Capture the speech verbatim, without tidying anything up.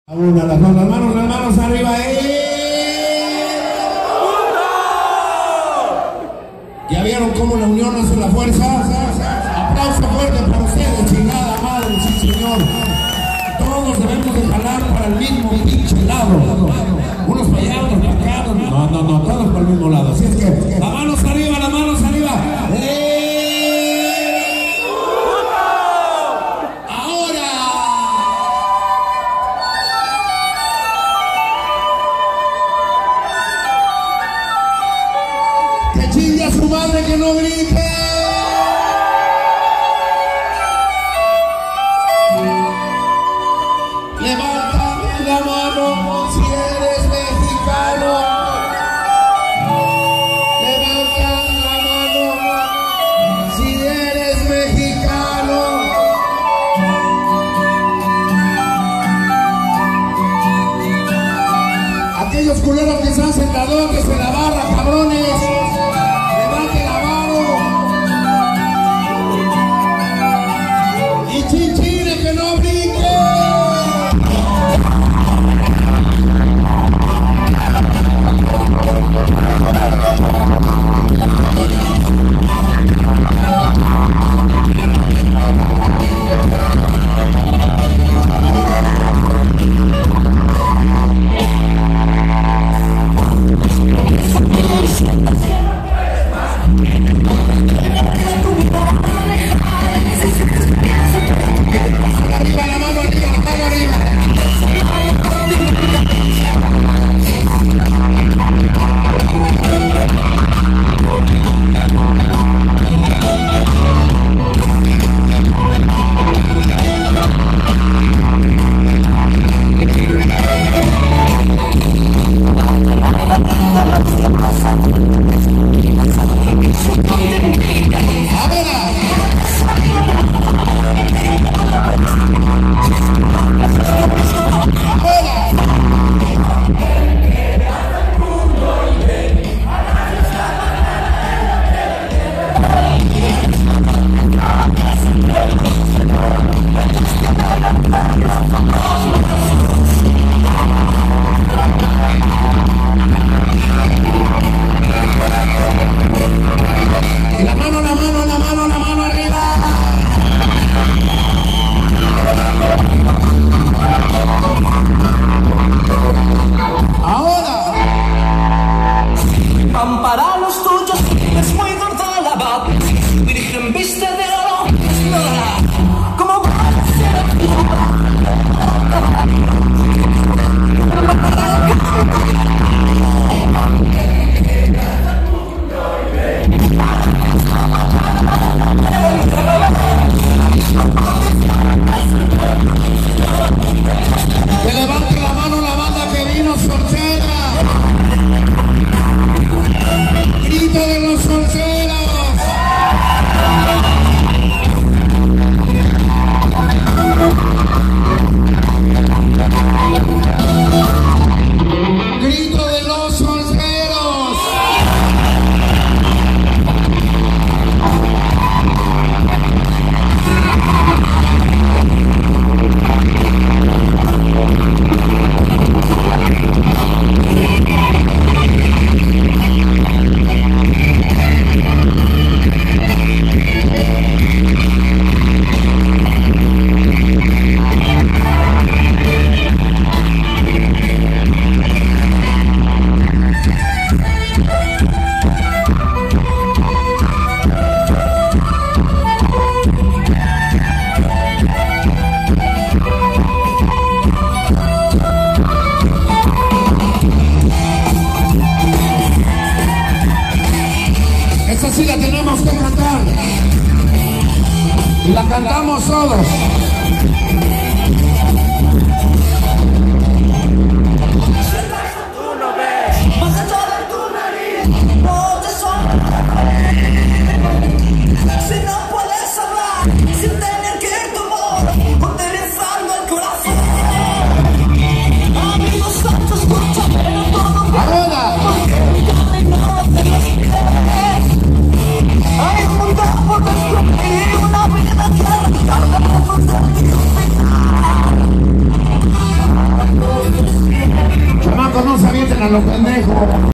Una, las dos, las manos, las manos arriba. ¡Eh! ¿Ya vieron cómo la unión hace la fuerza? Aplauso fuerte para ustedes, chingada madre, sí señor. Todos debemos de jalar para el mismo pinche lado. Unos para allá, otros para acá. No, no, no, todos para el mismo lado. Así es que, las manos arriba, las manos arriba. ¡Eh! ¡Que chingue a su madre, que no grite! Levanta la mano si eres mexicano. Levanta la mano si eres mexicano. Aquellos culeros que se hacen ladrones en la barra, cabrones. Chinchine, que no brinque. Para los tuyos es muy corta la bata, virgen viste de oro, como que levante la mano la banda que vino soltera. Grito de los solteros. Grito de los solteros. Esa sí la tenemos que cantar. Y la cantamos todos. tú no ves, más allá de tu nariz, no te sonríes. Si no puedes hablar, sin tener que tomar, utilizando el corazón. Amigos santos, escucha, pero todo ¡Ahora! hay un mundo por descubrir, una vida que a lo pendejo.